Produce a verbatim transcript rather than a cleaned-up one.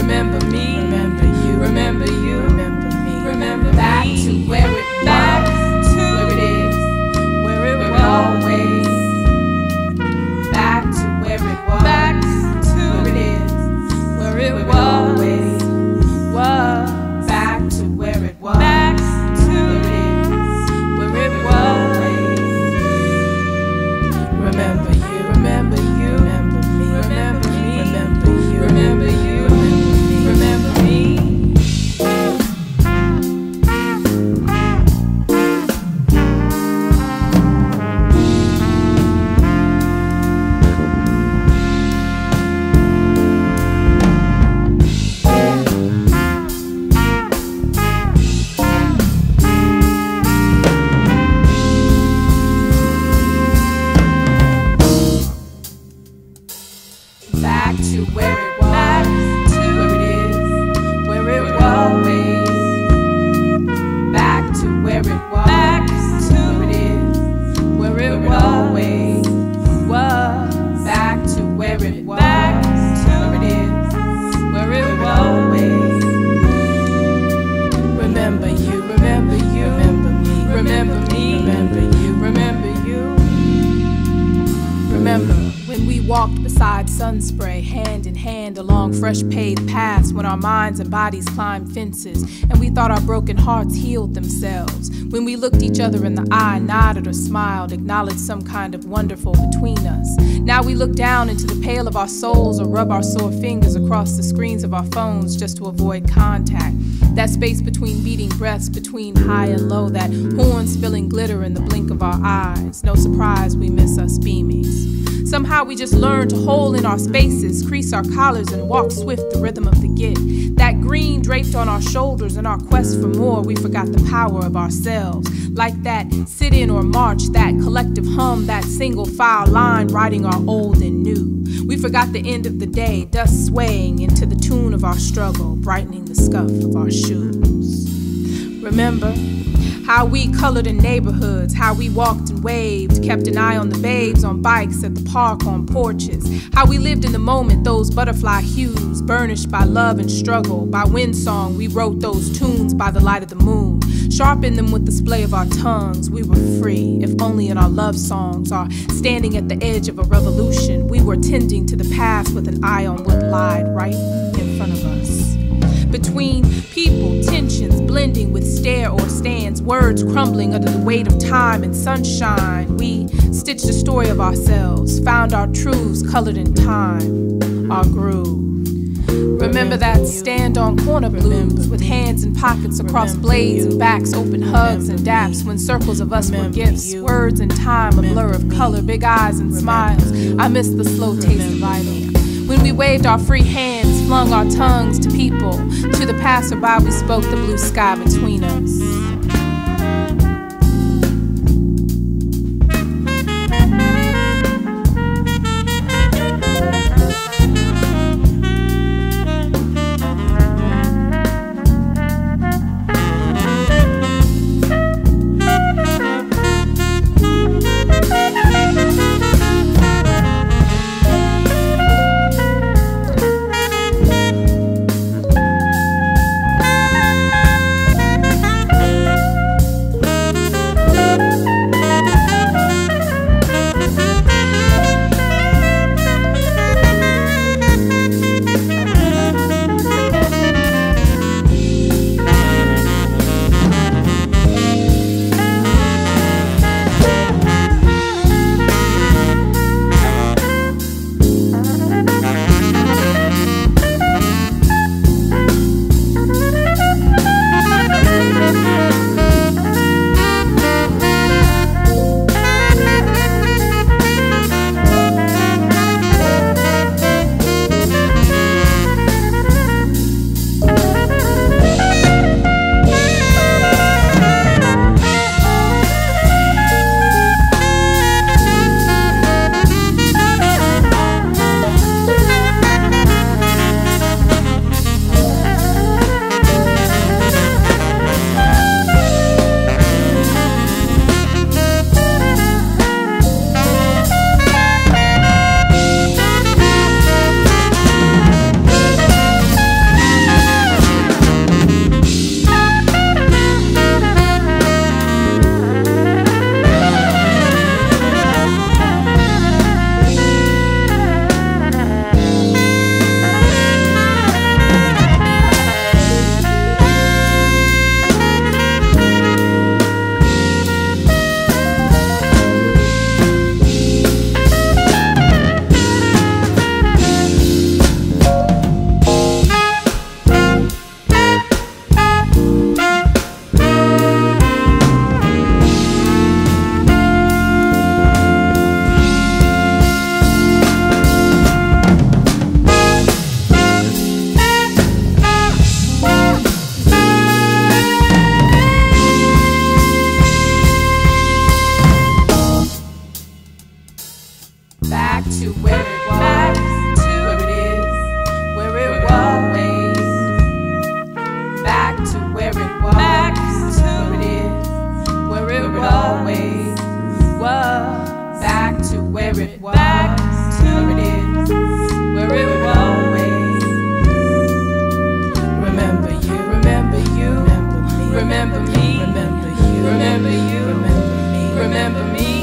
remember me, remember you, remember you, remember me, remember back to where it back to where it is, where it was always, back to where it was, back to where it is, where it was always, was back to where it was, back to where it is, where it was always. Remember you, remember you, remember me, remember me, remember you, remember you, remember me. Back to where it was, back to where it is, where it was always, back to where it was, back to where it is, where it was always, was back to where it was, back to where it is, where it was always. Remember you, remember you, remember me, remember me, remember you, remember you, remember. When we walked beside sunspray, hand in hand along fresh paved paths, when our minds and bodies climbed fences, and we thought our broken hearts healed themselves. When we looked each other in the eye, nodded or smiled, acknowledged some kind of wonderful between us. Now we look down into the pail of our souls or rub our sore fingers across the screens of our phones just to avoid contact. That space between beating breaths, between high and low, that horn spilling glitter in the blink of our eyes. No surprise we miss us beamies. Somehow we just learned to hold in our spaces, crease our collars and walk swift the rhythm of the git. That green draped on our shoulders in our quest for more, we forgot the power of ourselves. Like that sit-in or march, that collective hum, that single file line writing our old and new. We forgot the end of the day, dust swaying into the tune of our struggle, brightening the scuff of our shoes. Remember how we colored in neighborhoods, how we walked and waved, kept an eye on the babes on bikes at the park on porches, how we lived in the moment, those butterfly hues, burnished by love and struggle, by wind song, we wrote those tunes by the light of the moon, sharpened them with the splay of our tongues. We were free, if only in our love songs, our standing at the edge of a revolution, we were tending to the past with an eye on what lied right in front of us. Between people, tensions blending with stare or stands, words crumbling under the weight of time and sunshine, we stitched a story of ourselves, found our truths colored in time, our groove. Remember that stand on corner blues with hands in pockets across blades and backs, open hugs and daps when circles of us were gifts, words and time, a blur of color, big eyes and smiles. I miss the slow taste of idle. When we waved our free hands, flung our tongues to people, to the passerby we spoke the blue sky between us. back to where it was, back to where it is, where it was always, back to where it was, back to where it is, where it was always was, back to where it was, back to where it is, where it was always. Remember you, remember you, remember me, remember me, remember you, remember you, remember me, remember me.